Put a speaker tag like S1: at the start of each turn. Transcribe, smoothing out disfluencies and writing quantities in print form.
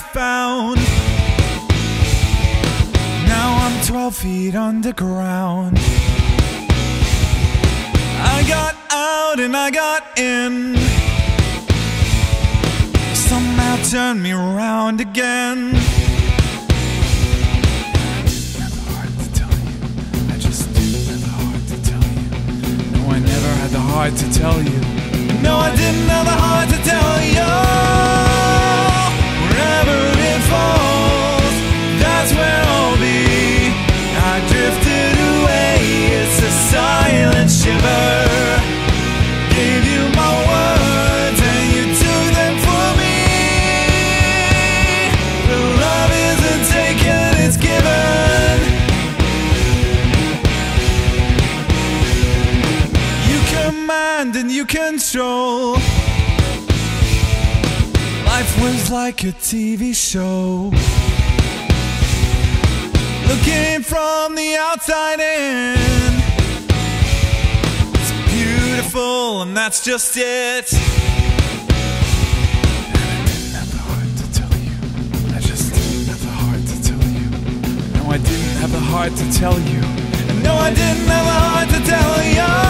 S1: found. Now I'm 12 feet underground. I got out and I got in. Somehow turned me around again. I didn't have the heart to tell you. I just didn't have the heart to tell you. No, I never had the heart to tell you. No, I didn't have the heart to tell you. Wherever it falls, that's where I'll be. I drifted away, it's a silent shiver. Gave you my words and you took them for me. But love isn't taken, it's given. You command and you control. Life was like a TV show. Looking from the outside in, it's beautiful and that's just it. And I didn't have the heart to tell you. I just didn't have the heart to tell you. No, I didn't have the heart to tell you. No, I didn't have the heart to tell you.